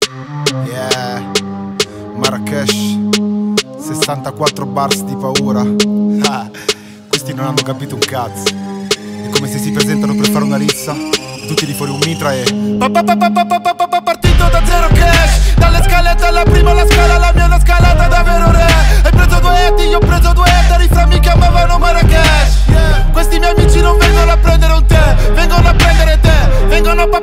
Yeah, Marrakesh, 64 bars di paura. Questi non hanno capito un cazzo. È come se si presentano per fare una rissa, tutti di fuori un mitra e partito da zero cash. Dalle scalette alla prima la scala, la mia è una scalata davvero re. Hai preso due etti, io ho preso due ettari, fra mi chiamavano Marrakesh. Questi miei amici non vengono a prendere un tè, vengono a prendere te, vengono a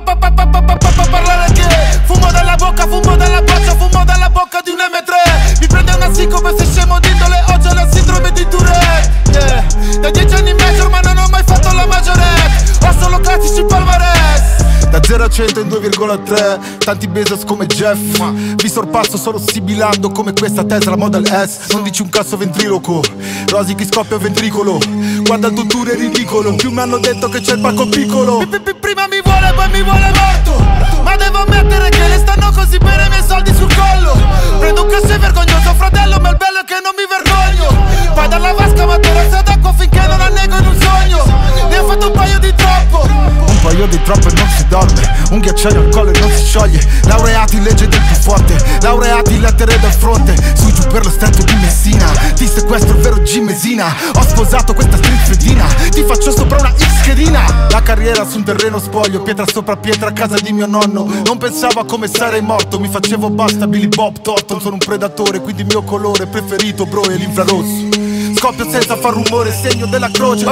parlare che fumo dalla bocca, fumo dalla boccia, fumo dalla bocca di un M3. Mi prende una come se scemo d'indole, oggi ho la sindrome di Tourette. Da 10 anni in major ma non ho mai fatto la maggiorette, ho solo classici palmarès. Da 0 a 100 in 2,3, tanti Bezos come Jeff. Vi sorpasso solo sibilando come questa Tesla Model S. Non dici un cazzo ventriloquo, Rosy chi scoppia ventricolo. Guarda il tuo tour è ridicolo, più mi hanno detto che c'è il palco piccolo. Prima mi vuole poi mi vuole morto, ma devo ammettere che le stanno così bene i miei soldi sul collo. Prendo un cachet vergognoso fratello, ma il bello è che non mi vergogno. Vai dalla vasca ma terrazza d'acqua finché non annego in un sogno. Ne ho fatto un paio di troppo, un paio di troppo e non si dorme. Un ghiacciaio al collo e non si scioglie. Laureati in legge del più forte, laureati in lettere dal fronte. Su giù per lo stretto di Messina, ti sequestro il vero G Mesina. Ho sposato questa street fedina, ti faccio sopra una X schedina. La carriera su un terreno spoglio, pietra sopra pietra a casa di mio nonno. Non pensavo a come sarei morto, mi facevo basta Billy Bob Thornton. Sono un predatore, quindi il mio colore preferito bro è l'infrarosso. Scoppio senza far rumore, segno della croce.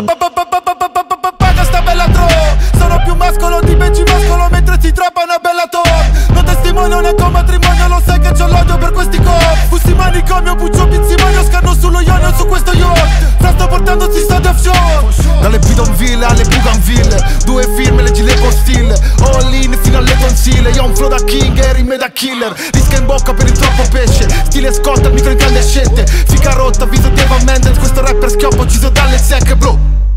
Paga sta bella tro, sono più mascolo di Benji Mascolo mentre si trappa una bella top. Non testimonio neanche un matrimonio, lo sai che c'ho l'odio per questi cop. Fussi manicomio, buccio pinzimonio, scanno sullo ionio su questo yacht. Fra sto portando si sta offshore, dalle Bidonville alle Bougainville. Due film, leggi le postille, all in fino alle tonsille. Io ho un flow da king e rime da killer, risca in bocca per il troppo pesce. Stile Scott al micro incandescente, fica rotta, viso di Eva Mendes. Questo rapper schioppo ucciso dalle secche bro.